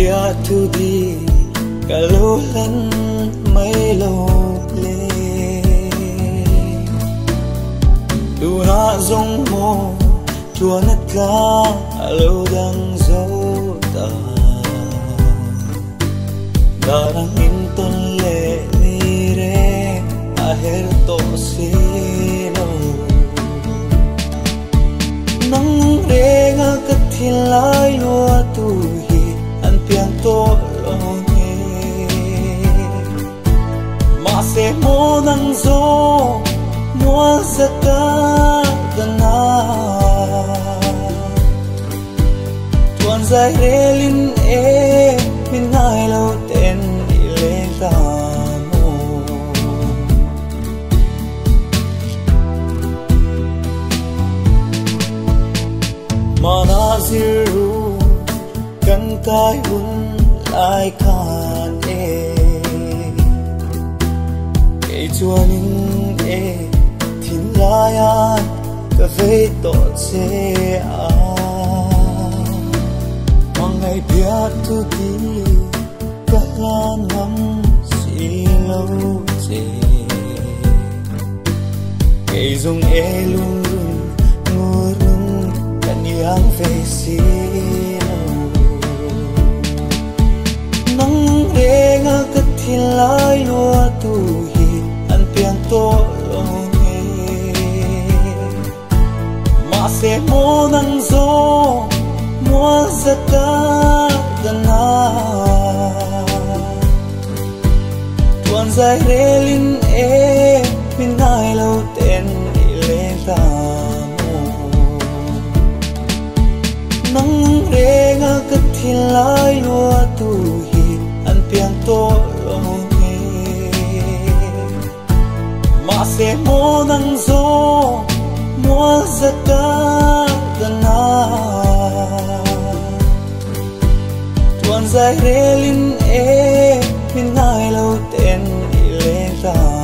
bia thu đi cả lâu lần mấy lâu lê đủ na giống mô chua nát lá lâu đang dấu ta darang inton le ni re aher to sino nang re nga kathilai lua tu hi an piang to lo nge ma se mo nang zo mo zaka dana tuan zai relin e min ngai lo ten ile ta mo mana ziru kan kai hun lai khan e e chuanin e thin laian ka ve to che a mangai bia tu ti ka lan nam si lo che ke zung e lung rung ngurung kan yang ve si nang re nga ka thilai lua tu hi an piang to lo nge ma se mo nang zo mo zaka dana tuan zai relin e min ngai lo ten ile ta mo nang re nga ka thilai lua tu hi an piang to lo nge ma se mo nang zo mo zaka dana tuan zai relin e min ngai lo ten ile ta